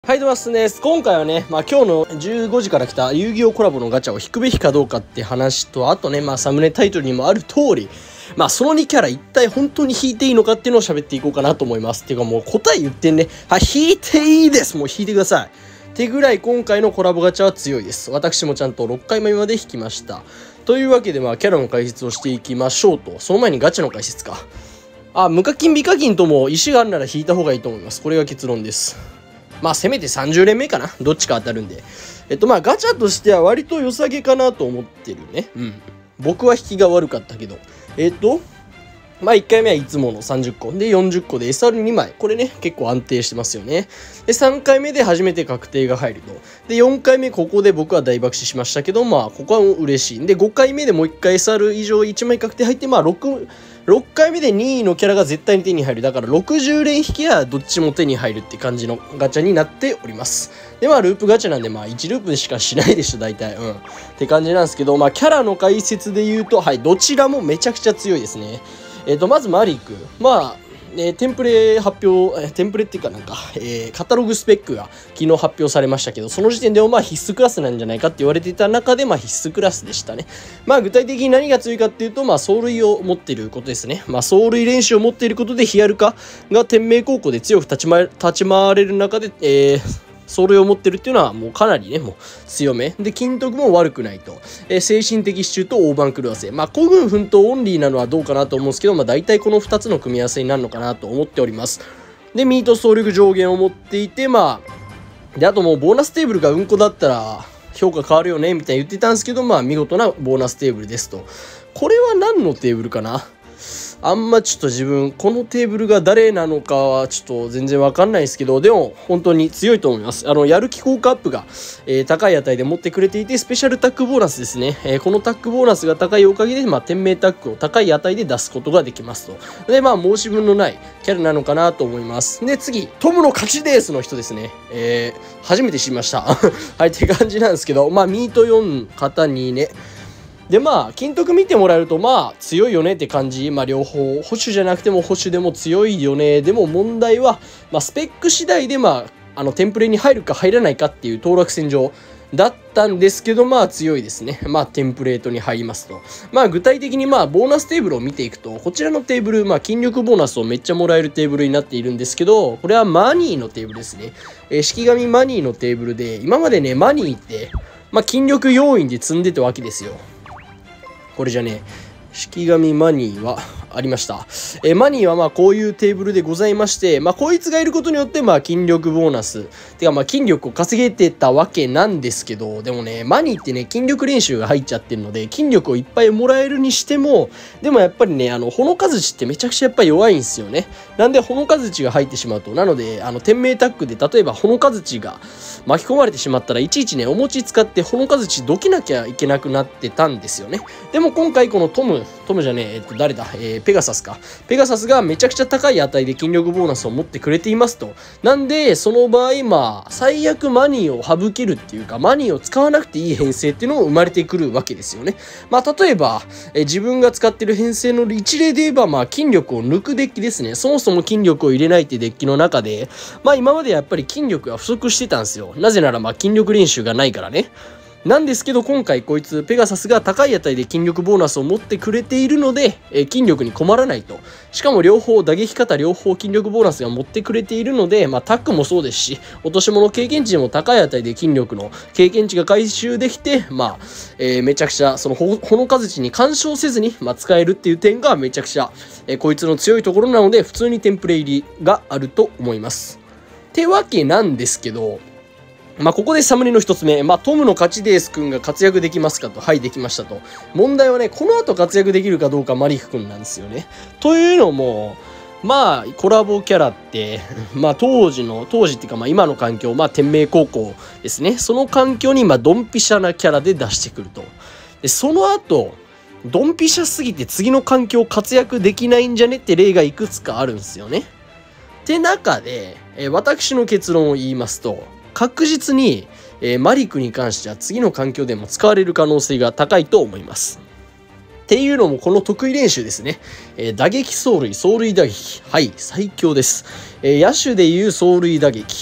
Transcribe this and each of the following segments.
はい、どうもです。今回はね、今日の15時から来た遊戯王コラボのガチャを引くべきかどうかって話と、あとね、サムネタイトルにもある通り、その2キャラ一体本当に引いていいのかっていうのを喋っていこうかなと思います。っていうかもう答え言ってんね。はい、引いていいです。もう引いてください。ってぐらい今回のコラボガチャは強いです。私もちゃんと6回目まで引きました。というわけでキャラの解説をしていきましょうと。その前にガチャの解説か。無課金美課金とも石があるなら引いた方がいいと思います。これが結論です。せめて30連目かな、どっちか当たるんで。ガチャとしては割と良さげかなと思ってるね。僕は引きが悪かったけど。1回目はいつもの30個。で、40個で SR2 枚。これね、結構安定してますよね。で、3回目で初めて確定が入ると。で、4回目ここで僕は大爆死しましたけど、ここは嬉しい。で、5回目でもう1回 SR 以上1枚確定入って、6回目で2位のキャラが絶対に手に入る。だから60連引きはどっちも手に入るって感じのガチャになっております。で、ループガチャなんで1ループしかしないでしょ、大体。って感じなんですけど、キャラの解説で言うと、はい、どちらもめちゃくちゃ強いですね。まずマリック。テンプレ発表、テンプレっていうかカタログスペックが昨日発表されましたけど、その時点でも必須クラスなんじゃないかって言われていた中で、必須クラスでしたね。具体的に何が強いかっていうと、走塁を持っていることですね。走塁練習を持っていることで、ヒアルカが天命高校で強く立ち回れる中で、走塁を持ってるっていうのはもうかなりね、もう強め。で、金徳も悪くないと。精神的支柱と大番狂わせ。孤軍奮闘オンリーなのはどうかなと思うんですけど、大体この2つの組み合わせになるのかなと思っております。で、ミート総力上限を持っていて、で、あともうボーナステーブルがうんこだったら評価変わるよね、みたいに言ってたんですけど、見事なボーナステーブルですと。これは何のテーブルかな？あんまちょっと自分、このテーブルが誰なのかはちょっと全然わかんないですけど、でも本当に強いと思います。やる気効果アップが、高い値で持ってくれていて、スペシャルタックボーナスですね。このタックボーナスが高いおかげで、天命タックを高い値で出すことができますと。で、申し分のないキャラなのかなと思います。で、次、トムの勝ちですの人ですね。初めて知りました。はい、って感じなんですけど、ミート4方にね、で金徳見てもらえると強いよねって感じ。両方保守じゃなくても保守でも強いよね。でも問題はスペック次第でテンプレに入るか入らないかっていう当落線上だったんですけど強いですね。テンプレートに入りますと。具体的にボーナステーブルを見ていくと、こちらのテーブル筋力ボーナスをめっちゃもらえるテーブルになっているんですけど、これはマニーのテーブルですね。式神マニーのテーブルで、今までねマニーって筋力要因で積んでたわけですよ。これじゃねえ。式神マニーはありました。マニーはこういうテーブルでございまして、こいつがいることによって筋力ボーナスてか筋力を稼げてたわけなんですけど、でもねマニーってね筋力練習が入っちゃってるので、筋力をいっぱいもらえるにしても、でもやっぱりねほのかづちってめちゃくちゃやっぱり弱いんですよね。なんでほのかづちが入ってしまうと、なので天命タックで例えばほのかづちが巻き込まれてしまったら、いちいちねお餅使ってほのかづちどきなきゃいけなくなってたんですよね。でも今回このトムじゃねえ、誰だ、ペガサスか。ペガサスがめちゃくちゃ高い値で筋力ボーナスを持ってくれていますと。なんで、その場合、最悪マニーを省けるっていうか、マニーを使わなくていい編成っていうのも生まれてくるわけですよね。例えば、自分が使ってる編成の一例で言えば、筋力を抜くデッキですね。そもそも筋力を入れないってデッキの中で、今までやっぱり筋力が不足してたんですよ。なぜなら筋力練習がないからね。なんですけど今回こいつペガサスが高い値で筋力ボーナスを持ってくれているので、筋力に困らないと。しかも両方打撃方両方筋力ボーナスが持ってくれているので、タックもそうですし、落とし物経験値でも高い値で筋力の経験値が回収できて、めちゃくちゃそのほのかづちに干渉せずに、使えるっていう点がめちゃくちゃ、こいつの強いところなので、普通にテンプレ入りがあると思います。ってわけなんですけど、ここでサムネの一つ目、トムの勝ちですくんが活躍できますかと。はい、できましたと。問題はね、この後活躍できるかどうかマリフくんなんですよね。というのも、コラボキャラって、当時っていうか、今の環境、天命高校ですね。その環境に、ドンピシャなキャラで出してくると。で、その後、ドンピシャすぎて次の環境活躍できないんじゃねって例がいくつかあるんですよね。って中で、私の結論を言いますと、確実に、マリクに関しては次の環境でも使われる可能性が高いと思います。っていうのもこの得意練習ですね。打撃走塁打撃。はい、最強です。野手でいう走塁打撃。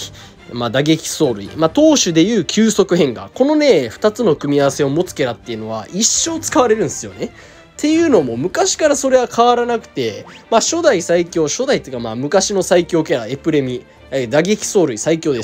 打撃走塁、投手でいう球速変化。このね、2つの組み合わせを持つキャラっていうのは一生使われるんですよね。っていうのも昔からそれは変わらなくて、初代最強、初代っていうか昔の最強キャラ、エプレミ、打撃走塁最強です。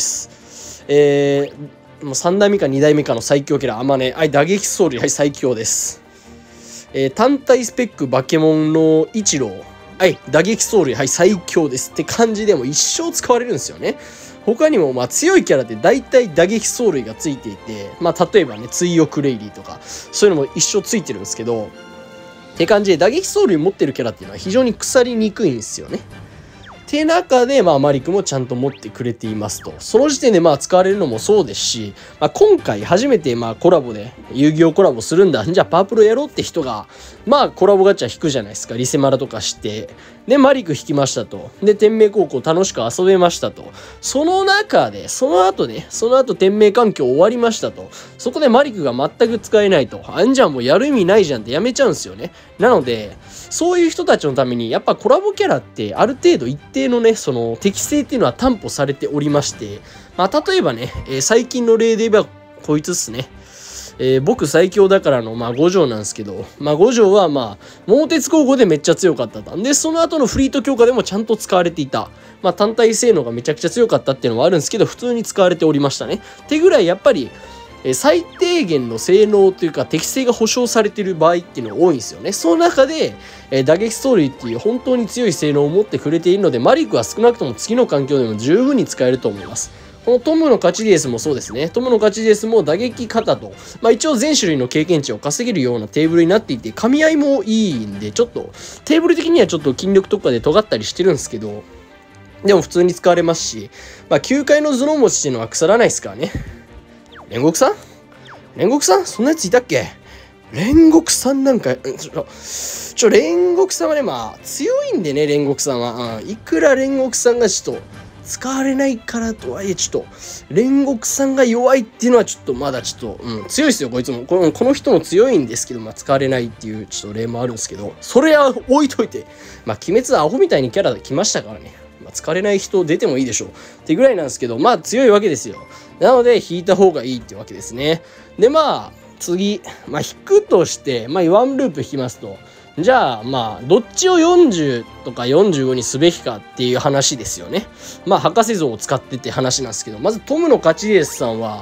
もう3代目か2代目かの最強キャラ、打撃走塁、最強です。単体スペックバケモンのイチロー、打撃走塁、最強ですって感じでも一生使われるんですよね。他にも強いキャラって大体打撃走塁がついていて、例えばね、追憶レイリーとか、そういうのも一生ついてるんですけど、って感じで打撃走塁持ってるキャラっていうのは非常に腐りにくいんですよね。って中で、マリクもちゃんと持ってくれていますと。その時点で使われるのもそうですし、今回初めてコラボで遊戯王コラボするんだ。じゃあパワープロやろうって人が、コラボガチャ引くじゃないですか。リセマラとかして。で、マリク引きましたと。で、天命高校楽しく遊べましたと。その中で、その後天命環境終わりましたと。そこでマリクが全く使えないと。じゃあもうやる意味ないじゃんってやめちゃうんですよね。なので、そういう人たちのために、やっぱコラボキャラってある程度一定のね、その適性っていうのは担保されておりまして、例えばね、最近の例で言えばこいつっすね。僕最強だからの、五条なんですけど、五条は桃鉄高校でめっちゃ強かったと。で、その後のフリート強化でもちゃんと使われていた。単体性能がめちゃくちゃ強かったっていうのはあるんですけど、普通に使われておりましたね。ってぐらいやっぱり、最低限の性能というか適性が保証されている場合っていうのが多いんですよね。その中で、打撃走塁っていう本当に強い性能を持ってくれているので、マリクは少なくとも次の環境でも十分に使えると思います。このトムの勝ちレースもそうですね。トムの勝ちレースも打撃型と、一応全種類の経験値を稼げるようなテーブルになっていて、噛み合いもいいんで、ちょっとテーブル的にはちょっと筋力とかで尖ったりしてるんですけど、でも普通に使われますし、球界の頭脳持ちっていうのは腐らないですからね。煉獄さんそんなやついたっけ？煉獄さんなんか、煉獄さんはね、強いんでね、煉獄さんは。いくら煉獄さんがちょっと、使われないからとはいえ、ちょっと、煉獄さんが弱いっていうのはちょっと、まだちょっと、強いですよ、こいつも。この人も強いんですけど、使われないっていう、ちょっと例もあるんですけど、それは置いといて、鬼滅はアホみたいにキャラで来ましたからね。使われない人出てもいいでしょうってぐらいなんですけど、強いわけですよ。なので引いた方がいいってわけですね。で次、引くとして、ワンループ引きますと、じゃあどっちを40とか45にすべきかっていう話ですよね。博士像を使ってって話なんですけど、まずトムの勝ちレースさんは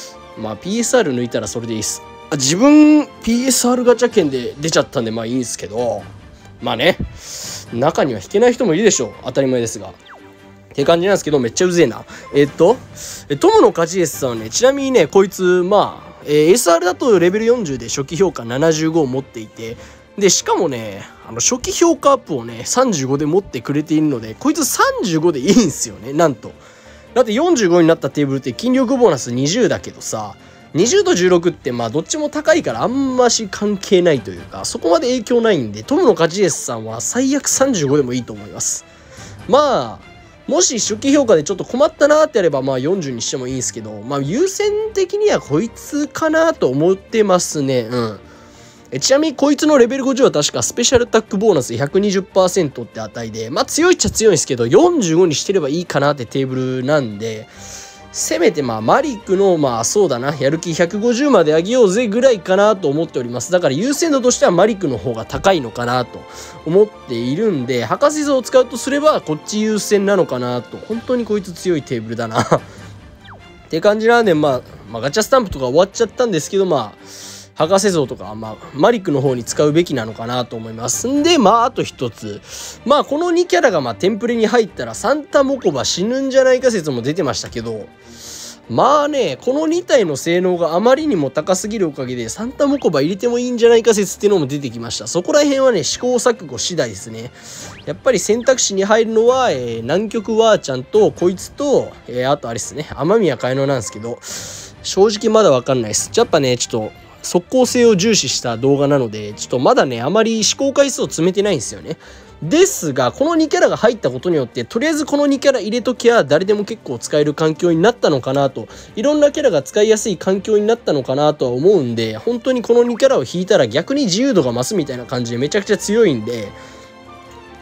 PSR 抜いたらそれでいいっす。自分 PSR ガチャ券で出ちゃったんでいいんですけど、中には引けない人もいるでしょう。当たり前ですが。って感じなんですけど、めっちゃうぜえな。トムの勝ちレースさんはね、ちなみにね、こいつ、SR だとレベル40で初期評価75を持っていて、で、しかもね、初期評価アップをね、35で持ってくれているので、こいつ35でいいんすよね、なんと。だって45になったテーブルって筋力ボーナス20だけどさ、20と16ってどっちも高いからあんまし関係ないというか、そこまで影響ないんで、トムの勝ちレースさんは最悪35でもいいと思います。もし初期評価でちょっと困ったなってやれば40にしてもいいんですけど、優先的にはこいつかなと思ってますね。ちなみにこいつのレベル50は確かスペシャルタックボーナス 120% って値で、強いっちゃ強いんですけど、45にしてればいいかなってテーブルなんで、せめてマリックのそうだな、やる気150まで上げようぜぐらいかなと思っております。だから優先度としてはマリックの方が高いのかなと思っているんで、博士像を使うとすればこっち優先なのかなと。本当にこいつ強いテーブルだなって感じなんで、ガチャスタンプとか終わっちゃったんですけど、博士像とか、マリックの方に使うべきなのかなと思います。んで、あと一つ。この2キャラがテンプレに入ったらサンタモコバ死ぬんじゃないか説も出てましたけど、この2体の性能があまりにも高すぎるおかげで、サンタモコバ入れてもいいんじゃないか説っていうのも出てきました。そこら辺はね、試行錯誤次第ですね。やっぱり選択肢に入るのは、南極ワーちゃんと、こいつと、あとあれですね、雨宮かえのなんですけど、正直まだわかんないです。やっぱね、ちょっと、即効性を重視した動画なので、ちょっとまだね、あまり試行回数を詰めてないんですよね。ですが、この2キャラが入ったことによって、とりあえずこの2キャラ入れときゃ誰でも結構使える環境になったのかなと、いろんなキャラが使いやすい環境になったのかなとは思うんで、本当にこの2キャラを引いたら逆に自由度が増すみたいな感じでめちゃくちゃ強いんで、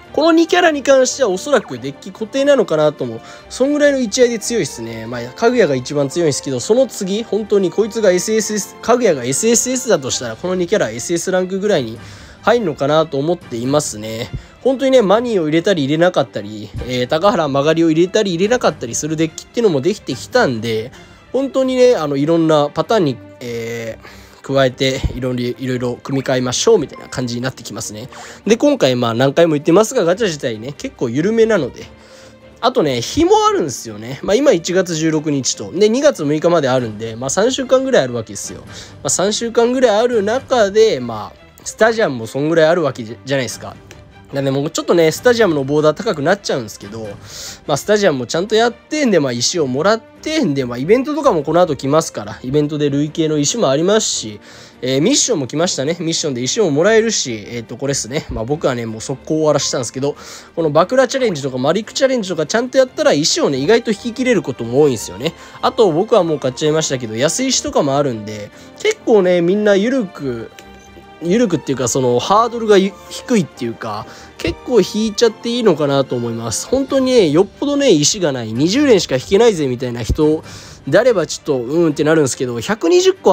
この2キャラに関してはおそらくデッキ固定なのかなと思う。そんぐらいの位置合いで強いですね。まあ、かぐやが一番強いんですけど、その次、本当にこいつが SSS、かぐやが SSS だとしたら、この2キャラ SS ランクぐらいに入るのかなと思っていますね。本当にね、マニーを入れたり入れなかったり、高原曲がりを入れたり入れなかったりするデッキっていうのもできてきたんで、本当にね、いろんなパターンに、加えていろいろ組み替えましょうみたいな感じになってきますね。で、今回まあ何回も言ってますが、ガチャ自体ね、結構緩めなので、あとね、日もあるんですよね。まあ今1月16日と、で、2月6日まであるんで、まあ3週間ぐらいあるわけですよ。まあ3週間ぐらいある中で、まあ、スタジアムもそんぐらいあるわけじゃないですか。なんでもうちょっとね、スタジアムのボーダー高くなっちゃうんですけど、まあスタジアムもちゃんとやって、んでまあ石をもらって、んでまあイベントとかもこの後来ますから、イベントで累計の石もありますし、ミッションも来ましたね。ミッションで石ももらえるし、これですね。まあ僕はね、もう速攻終わらせたんですけど、このバクラチャレンジとかマリックチャレンジとかちゃんとやったら石をね、意外と引き切れることも多いんですよね。あと僕はもう買っちゃいましたけど、安石とかもあるんで、結構ね、みんな緩くっていうか、そのハードルが低いっていうか、結構引いちゃっていいのかなと思います。本当にね、よっぽどね、石がない、20連しか引けないぜみたいな人であればちょっとってなるんですけど、120個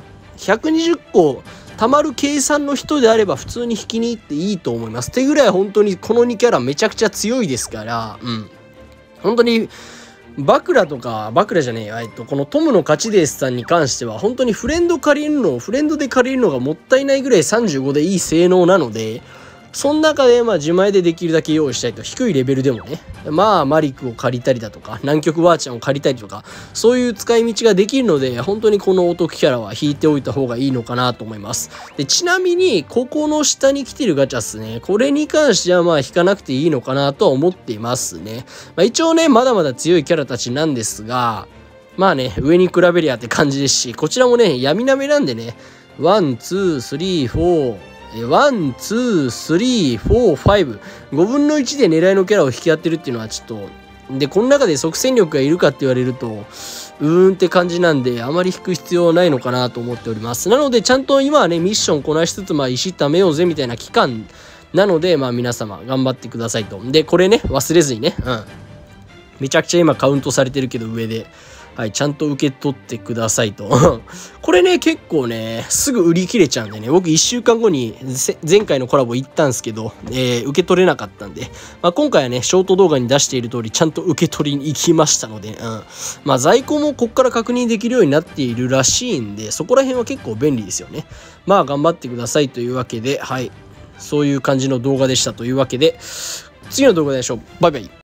貯まる計算の人であれば普通に引きに行っていいと思います。ってぐらい本当にこの2キャラめちゃくちゃ強いですから、本当にバクラじゃねえよ、このトムの勝ちですさんに関しては本当にフレンドで借りるのがもったいないぐらい35でいい性能なので、その中でまあ自前でできるだけ用意したいと、低いレベルでもね、まあマリックを借りたりだとか、南極ワーちゃんを借りたりとか、そういう使い道ができるので、本当にこのお得キャラは引いておいた方がいいのかなと思います。で、ちなみにここの下に来てるガチャっすね、これに関してはまあ引かなくていいのかなとは思っていますね。まあ、一応ね、まだまだ強いキャラたちなんですが、まあね、上に比べりゃって感じですし、こちらもね、闇なめなんでね、1、2、3、4、1、2、3、4、5。5分の1で狙いのキャラを引き当てるっていうのはちょっと、で、この中で即戦力がいるかって言われると、って感じなんで、あまり引く必要はないのかなと思っております。なので、ちゃんと今はね、ミッションこなしつつ、まあ、石貯めようぜみたいな期間なので、まあ、皆様頑張ってくださいと。で、これね、忘れずにね、めちゃくちゃ今カウントされてるけど、上で。はい、ちゃんと受け取ってくださいと。これね、結構ね、すぐ売り切れちゃうんでね、僕1週間後に前回のコラボ行ったんですけど、受け取れなかったんで、まあ、今回はね、ショート動画に出している通り、ちゃんと受け取りに行きましたので、まあ、在庫もこっから確認できるようになっているらしいんで、そこら辺は結構便利ですよね。まあ、頑張ってくださいというわけで、はい、そういう感じの動画でしたというわけで、次の動画でしょう。バイバイ。